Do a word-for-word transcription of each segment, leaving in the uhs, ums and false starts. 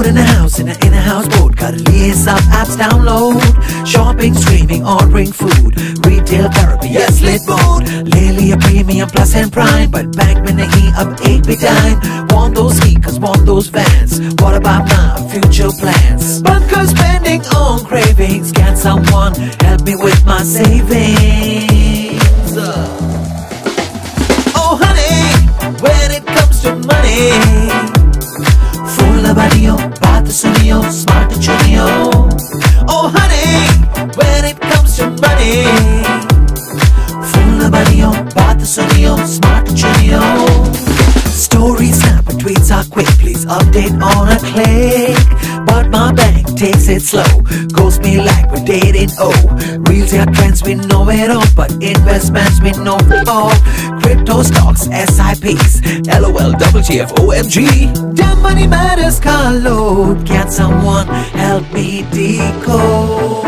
boat in a house, in a in a houseboat. Gotta lace up apps, download. Shopping, streaming, ordering food. Retail therapy, yes, lit mood. Lately a premium plus and prime, but bank में नहीं अब एक भी dime. Want those sneakers, want those Vans. What about my future plans? Bunker spending on cravings. Can someone help me with my savings? Oh honey, when it comes to money, full of Niyo, baat suniyo, smart chuniyo. Oh honey, when it comes to money, full of Niyo, baat suniyo, smart chuniyo. Stories snap and tweets are quick, please update on a click. But my bank takes it slow, ghost me like we're dating. Oh, reels are trends, we know it all, but investments we know all. Crypto stocks, S I Ps, LOL, double G F, O M G. Damn money matters, car load. Can someone help me decode?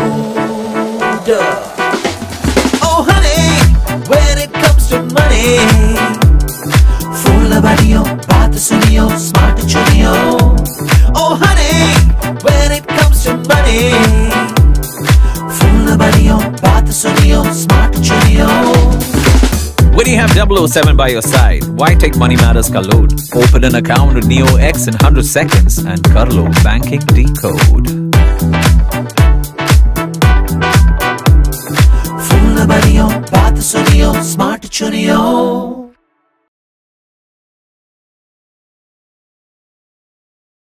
Oh honey, when it comes to money, full of Niyo, baat suniyo, smart chuniyo. Oh honey, when it comes to money, full of Niyo, baat suniyo, smart chuniyo. When you have double oh seven by your side, why take money matters ka load? Open an account with NiyoX in one hundred seconds and kar lo banking decode. Full of Niyo, baat suniyo, smart chuniyo.